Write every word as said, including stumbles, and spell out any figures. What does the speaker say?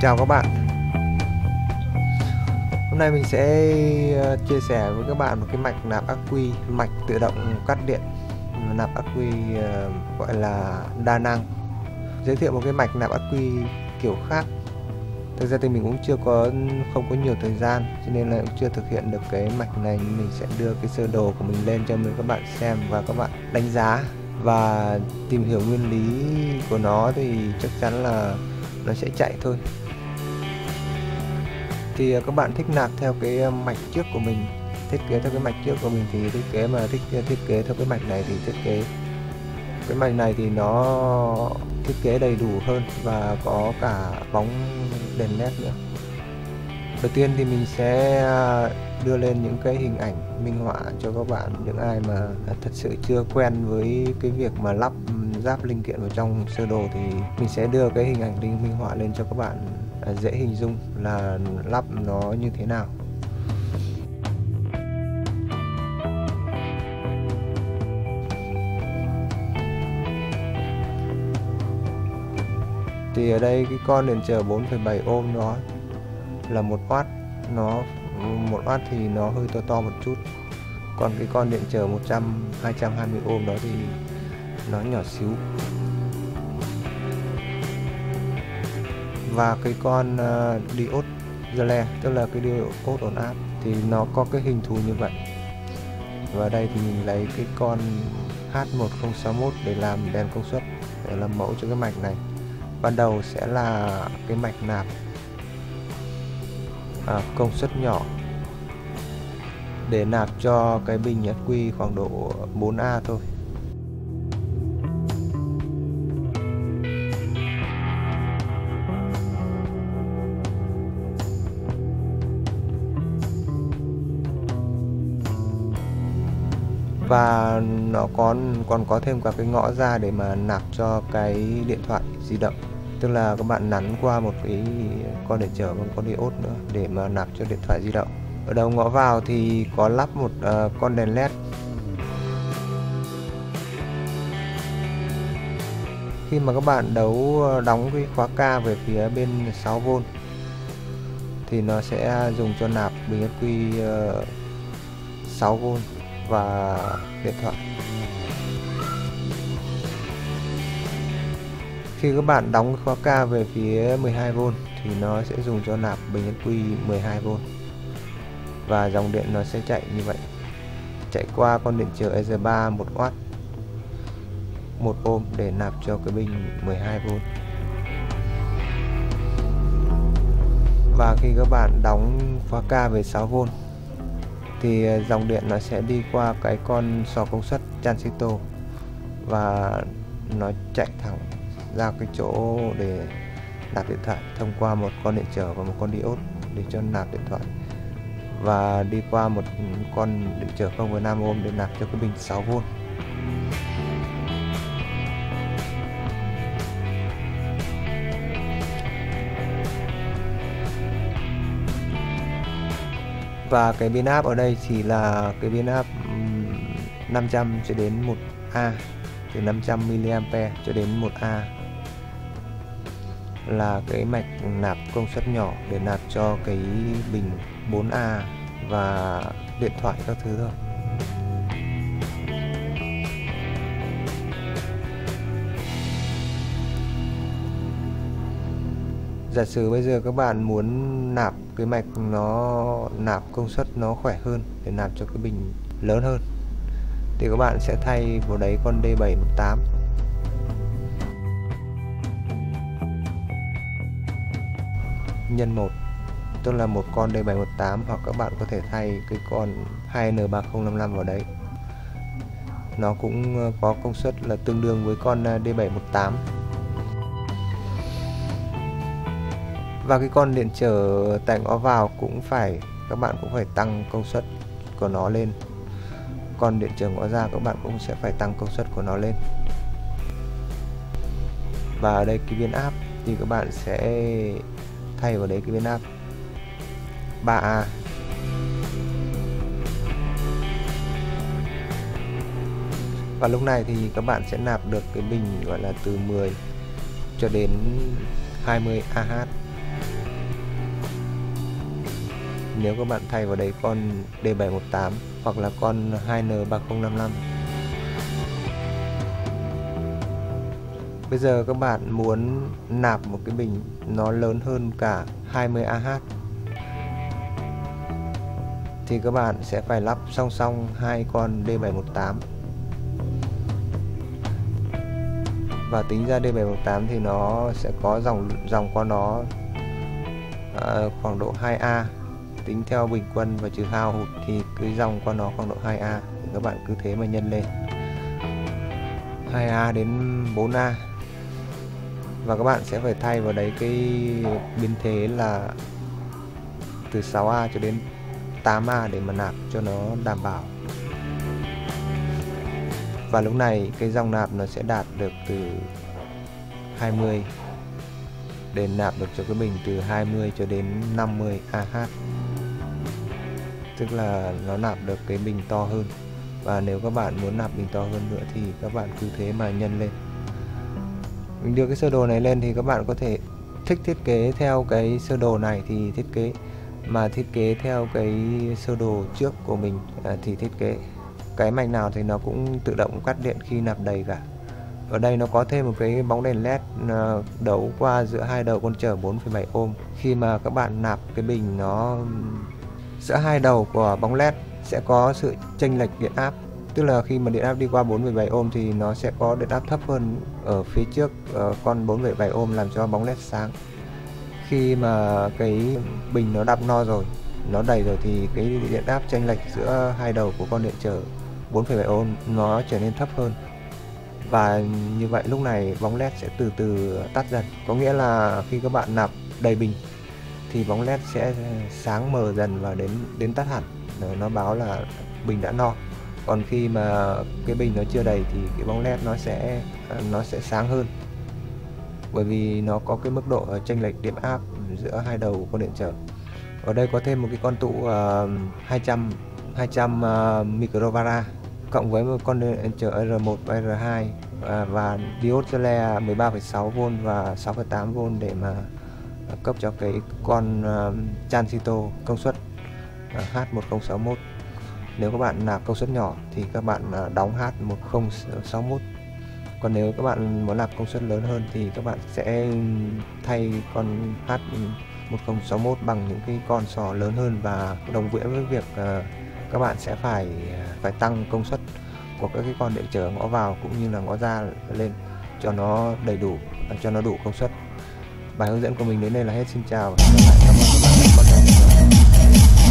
Chào các bạn. Hôm nay mình sẽ chia sẻ với các bạn một cái mạch nạp ắc quy, mạch tự động cắt điện nạp ắc quy gọi là đa năng. Giới thiệu một cái mạch nạp ắc quy kiểu khác. Thực ra thì mình cũng chưa có không có nhiều thời gian, cho nên là cũng chưa thực hiện được cái mạch này. Mình sẽ đưa cái sơ đồ của mình lên cho các bạn xem và các bạn đánh giá và tìm hiểu nguyên lý của nó, thì chắc chắn là nó sẽ chạy thôi. Thì các bạn thích nạp theo cái mạch trước của mình, thiết kế theo cái mạch trước của mình thì thiết kế, mà thích thiết kế theo cái mạch này thì thiết kế cái mạch này thì nó thiết kế đầy đủ hơn và có cả bóng đèn led nữa. Đầu tiên thì mình sẽ đưa lên những cái hình ảnh minh họa cho các bạn, những ai mà thật sự chưa quen với cái việc mà lắp ráp linh kiện vào trong sơ đồ thì mình sẽ đưa cái hình ảnh linh minh họa lên cho các bạn dễ hình dung là lắp nó như thế nào. Thì ở đây cái con điện trở bốn phẩy bảy ohm đó là một oát, nó một oát thì nó hơi to to một chút. Còn cái con điện trở một trăm, hai trăm hai mươi ohm đó thì nó nhỏ xíu. Và cái con uh, diode relay, tức là cái diode ổn áp, thì nó có cái hình thù như vậy. Và đây thì mình lấy cái con H một không sáu mốt để làm đèn công suất, để làm mẫu cho cái mạch này. Ban đầu sẽ là cái mạch nạp à, công suất nhỏ để nạp cho cái bình ắc quy khoảng độ bốn A thôi. Và nó còn còn có thêm cả cái ngõ ra để mà nạp cho cái điện thoại di động, tức là các bạn nắn qua một cái con điện trở và con diode nữa để mà nạp cho điện thoại di động. Ở đầu ngõ vào thì có lắp một uh, con đèn led. Khi mà các bạn đấu đóng cái khóa K về phía bên sáu vôn thì nó sẽ dùng cho nạp bình ắc quy uh, sáu vôn và điện thoại. Khi các bạn đóng khóa K về phía mười hai vôn thì nó sẽ dùng cho nạp bình ắc quy mười hai vôn và dòng điện nó sẽ chạy như vậy, chạy qua con điện trở E R ba một oát, một ohm để nạp cho cái bình mười hai vôn. Và khi các bạn đóng khóa K về sáu vôn thì dòng điện nó sẽ đi qua cái con sò công suất transistor và nó chạy thẳng ra cái chỗ để nạp điện thoại thông qua một con điện trở và một con diode để cho nạp điện thoại, và đi qua một con điện trở không phẩy năm ohm để nạp cho cái bình sáu vôn. Và cái biến áp ở đây chỉ là cái biến áp năm trăm cho đến một A, từ năm trăm mi-li-am-pe cho đến một A, là cái mạch nạp công suất nhỏ để nạp cho cái bình bốn A và điện thoại các thứ thôi. Giả sử bây giờ các bạn muốn nạp cái mạch nó nạp công suất nó khỏe hơn để nạp cho cái bình lớn hơn thì các bạn sẽ thay vào đấy con D bảy một tám. Nhân một, tức là một con D bảy một tám, hoặc các bạn có thể thay cái con hai N ba không năm năm vào đấy. Nó cũng có công suất là tương đương với con D bảy một tám. Và cái con điện trở tại ngõ vào cũng phải, các bạn cũng phải tăng công suất của nó lên. Con điện trở ngõ ra các bạn cũng sẽ phải tăng công suất của nó lên. Và ở đây cái biến áp thì các bạn sẽ thay vào đấy cái biến áp ba A. Và lúc này thì các bạn sẽ nạp được cái bình gọi là từ mười cho đến hai mươi A H. nếu các bạn thay vào đấy con D bảy một tám hoặc là con hai N ba không năm năm. Bây giờ các bạn muốn nạp một cái bình nó lớn hơn cả hai mươi A H thì các bạn sẽ phải lắp song song hai con D bảy một tám. Và tính ra D bảy một tám thì nó sẽ có dòng dòng của nó uh, khoảng độ hai A. Tính theo bình quân và trừ hao hụt thì cái dòng của nó khoảng độ hai A. Thì các bạn cứ thế mà nhân lên hai A đến bốn A. Và các bạn sẽ phải thay vào đấy cái biên thế là từ sáu A cho đến tám A để mà nạp cho nó đảm bảo. Và lúc này cái dòng nạp nó sẽ đạt được từ hai mươi để nạp được cho cái bình từ hai mươi cho đến năm mươi A H. Tức là nó nạp được cái bình to hơn. Và nếu các bạn muốn nạp bình to hơn nữa thì các bạn cứ thế mà nhân lên. Mình đưa cái sơ đồ này lên thì các bạn có thể thích thiết kế theo cái sơ đồ này thì thiết kế, mà thiết kế theo cái sơ đồ trước của mình à, thì thiết kế. Cái mạch nào thì nó cũng tự động cắt điện khi nạp đầy cả. Ở đây nó có thêm một cái bóng đèn led đấu qua giữa hai đầu con chở bốn phẩy bảy ohm. Khi mà các bạn nạp cái bình, nó giữa hai đầu của bóng led sẽ có sự chênh lệch điện áp. Tức là khi mà điện áp đi qua bốn phẩy bảy ohm thì nó sẽ có điện áp thấp hơn ở phía trước uh, con bốn phẩy bảy ohm, làm cho bóng led sáng. Khi mà cái bình nó đắp no rồi, nó đầy rồi thì cái điện áp chênh lệch giữa hai đầu của con điện trở bốn phẩy bảy ohm nó trở nên thấp hơn. Và như vậy lúc này bóng led sẽ từ từ tắt dần. Có nghĩa là khi các bạn nạp đầy bình thì bóng led sẽ sáng mờ dần và đến đến tắt hẳn. Nó báo là bình đã no. Còn khi mà cái bình nó chưa đầy thì cái bóng led nó sẽ nó sẽ sáng hơn. Bởi vì nó có cái mức độ chênh lệch điện áp giữa hai đầu con điện trở. Ở đây có thêm một cái con tụ uh, hai trăm uh, microfarad cộng với một con điện trở R một và R hai uh, và diode le mười ba phẩy sáu vôn và sáu phẩy tám vôn để mà cấp cho cái con uh, transistor công suất uh, H một không sáu mốt. Nếu các bạn nạp công suất nhỏ thì các bạn uh, đóng H một không sáu mốt. Còn nếu các bạn muốn nạp công suất lớn hơn thì các bạn sẽ thay con H một không sáu mốt bằng những cái con sò lớn hơn, và đồng nghĩa với việc uh, các bạn sẽ phải phải tăng công suất của các cái con điện trở ngõ vào cũng như là ngõ ra lên cho nó đầy đủ, cho nó đủ công suất. Bài hướng dẫn của mình đến đây là hết. Xin chào và hẹn gặp lại. Cảm ơn các bạn đã quan tâm theo dõi.